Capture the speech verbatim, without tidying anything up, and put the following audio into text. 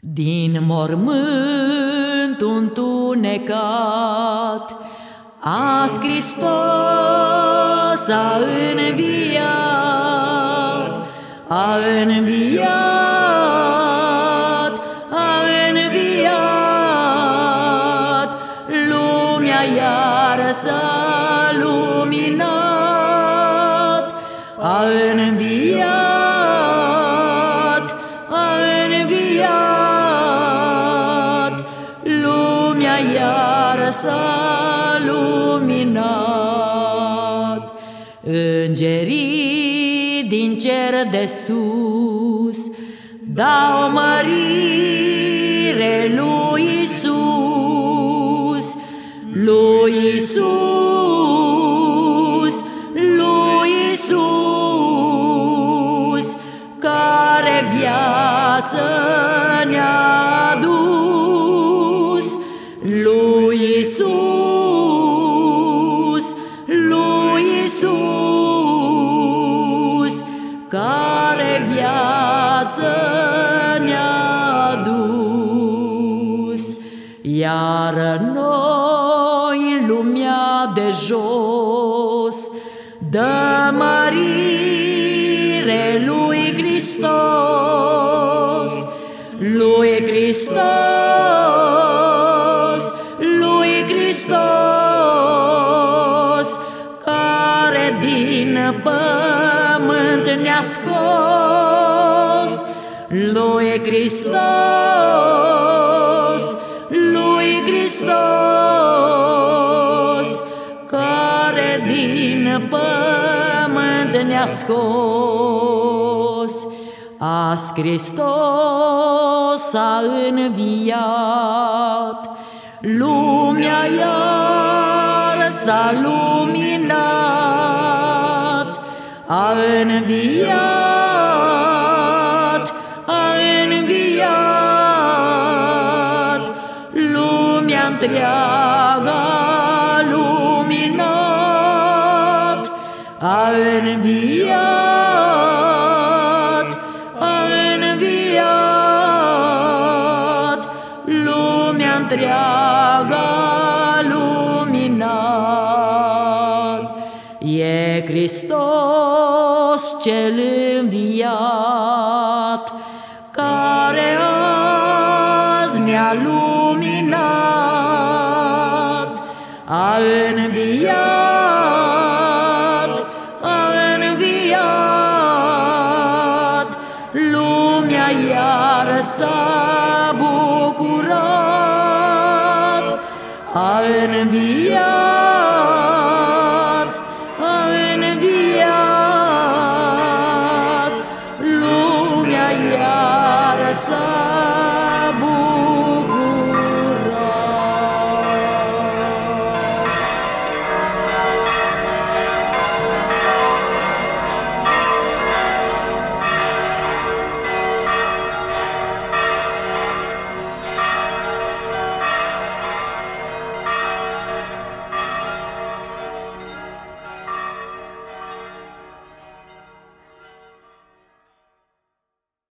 Din mormânt întunecat, azi Hristos a înviat, a înviat, a înviat, lumea iară s-a luminat, a înviat, a înviat, lumea iară s-a luminat. Îngerii din cer de sus dau mărire lui Iisus, lui Iisus, lui Iisus, care viață ne-a adus, lui Iisus, lui Iisus, care viață ne-a adus. Iar noi, lumea de jos, dă mărire lui Hristos, lui Hristos, lui Hristos, care din pământ ne-a scos, lui Hristos, lui Hristos, care din pământ ne-a scos. Azi Hristos a înviat, lumea iară s-a luminat, a înviat, a înviat, lumea întreagă a luminat, a înviat, a înviat, lumea întreagă a luminat. E Hristos cel înviat, care azi ne-a luminat, a înviat, a înviat, lumea iară s-a bucurat, a înviat,